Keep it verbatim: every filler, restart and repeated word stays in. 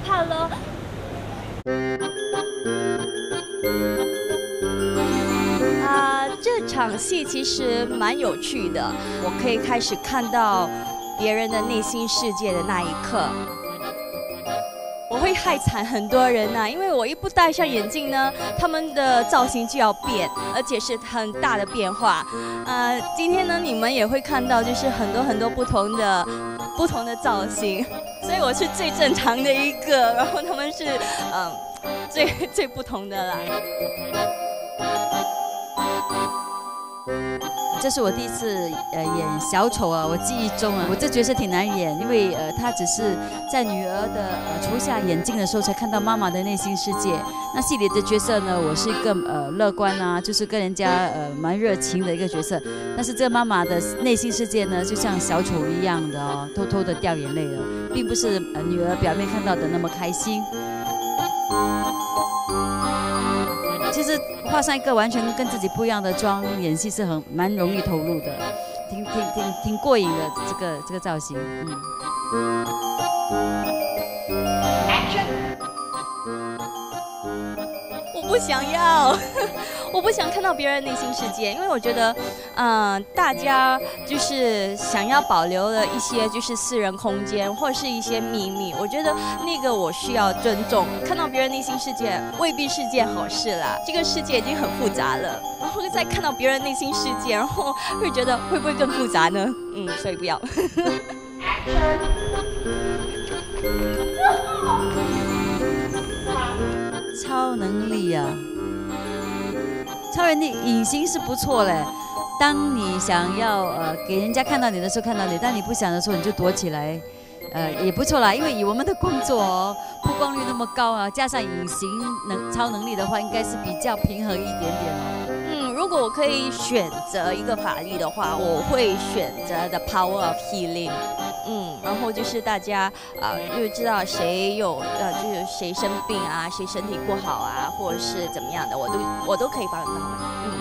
Hello。啊、呃，这场戏其实蛮有趣的，我可以开始看到别人的内心世界的那一刻。我会害惨很多人呐、啊，因为我一不戴上眼镜呢，他们的造型就要变，而且是很大的变化。呃，今天呢，你们也会看到，就是很多很多不同的不同的造型，所以我是最正常的一个，然后他们是嗯、呃、最最不同的啦。 这是我第一次呃演小丑啊，我记忆中啊，我这角色挺难演，因为呃他只是在女儿的呃除下眼镜的时候才看到妈妈的内心世界。那戏里的角色呢，我是一个呃乐观啊，就是跟人家呃蛮热情的一个角色。但是这妈妈的内心世界呢，就像小丑一样的哦，偷偷的掉眼泪了，并不是呃女儿表面看到的那么开心。其实画上一个完全跟自己不一样的妆，演戏是很蛮容易投入的，挺挺挺挺过瘾的这个这个造型，嗯。 我不想要，我不想看到别人的内心世界，因为我觉得，嗯、呃，大家就是想要保留了一些就是私人空间或者是一些秘密，我觉得那个我需要尊重。看到别人内心世界未必是件好事啦，这个世界已经很复杂了，然后再看到别人内心世界，然后会觉得会不会更复杂呢？嗯，所以不要。 超能力啊！超人的隐形是不错嘞。当你想要呃给人家看到你的时候看到你，但你不想的时候你就躲起来，呃也不错啦。因为以我们的工作哦，曝光率那么高啊，加上隐形能超能力的话，应该是比较平衡一点点哦。 嗯，如果我可以选择一个法力的话，我会选择 The Power of Healing。嗯，然后就是大家啊、呃，就知道谁有呃，就是谁生病啊，谁身体不好啊，或者是怎么样的，我都我都可以帮到他们。嗯。